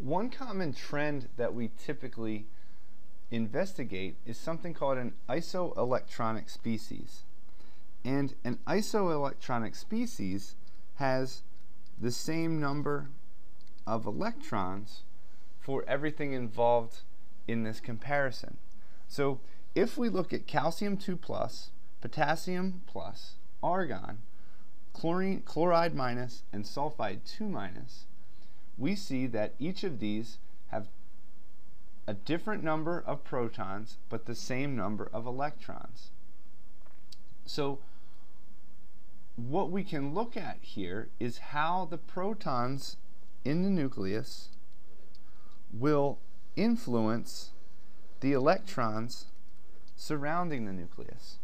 One common trend that we typically investigate is something called an isoelectronic species. And an isoelectronic species has the same number of electrons for everything involved in this comparison. So if we look at calcium 2+, potassium+, argon, chloride minus, and sulfide 2-, we see that each of these have a different number of protons but the same number of electrons. So what we can look at here is how the protons in the nucleus will influence the electrons surrounding the nucleus.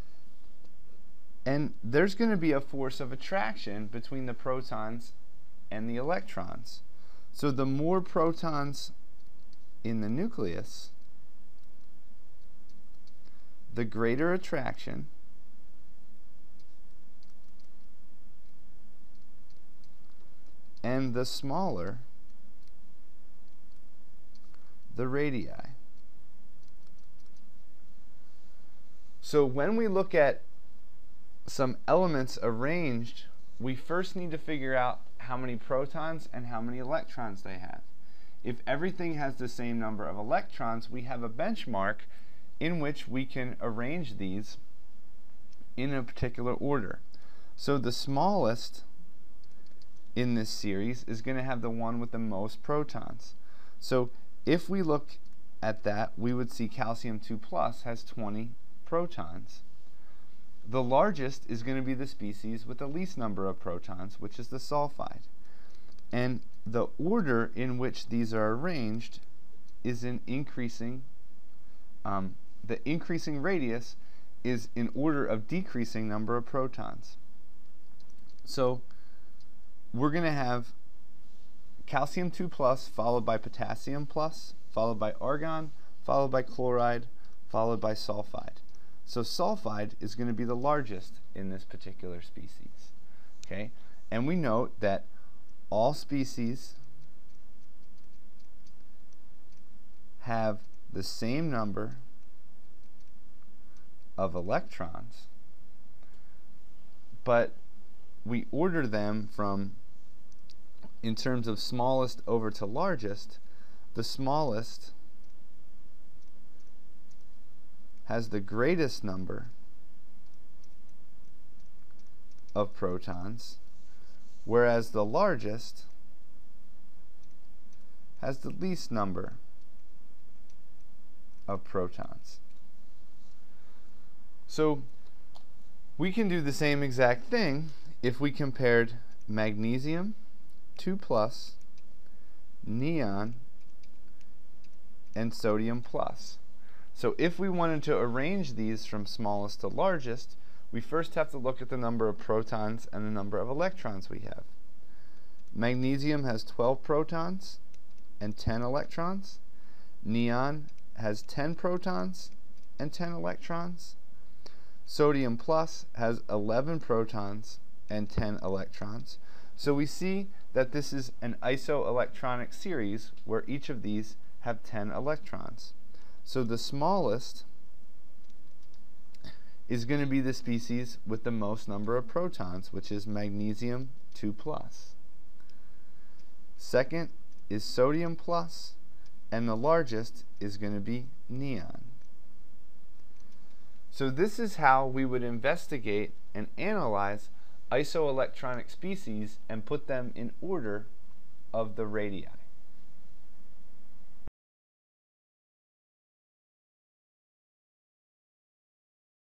And there's going to be a force of attraction between the protons and the electrons. So the more protons in the nucleus, the greater attraction, and the smaller the radii. So when we look at some elements arranged, we first need to figure out how many protons and how many electrons they have. If everything has the same number of electrons, we have a benchmark in which we can arrange these in a particular order. So the smallest in this series is going to have the one with the most protons. So if we look at that, we would see calcium 2+ has 20 protons. The largest is going to be the species with the least number of protons, which is the sulfide. And the order in which these are arranged is in increasing, the increasing radius is in order of decreasing number of protons. So we're going to have calcium 2+ followed by potassium+, followed by argon, followed by chloride, followed by sulfide. So sulfide is going to be the largest in this particular species. Okay? And we note that all species have the same number of electrons, but we order them from, in terms of smallest over to largest. The smallest has the greatest number of protons, whereas the largest has the least number of protons. So we can do the same exact thing if we compared magnesium 2+, neon, and sodium+. So if we wanted to arrange these from smallest to largest, we first have to look at the number of protons and the number of electrons we have. Magnesium has 12 protons and 10 electrons. Neon has 10 protons and 10 electrons. Sodium+ has 11 protons and 10 electrons. So we see that this is an isoelectronic series where each of these have 10 electrons. So the smallest is going to be the species with the most number of protons, which is magnesium 2+. Second is sodium+, and the largest is going to be neon. So this is how we would investigate and analyze isoelectronic species and put them in order of the radii.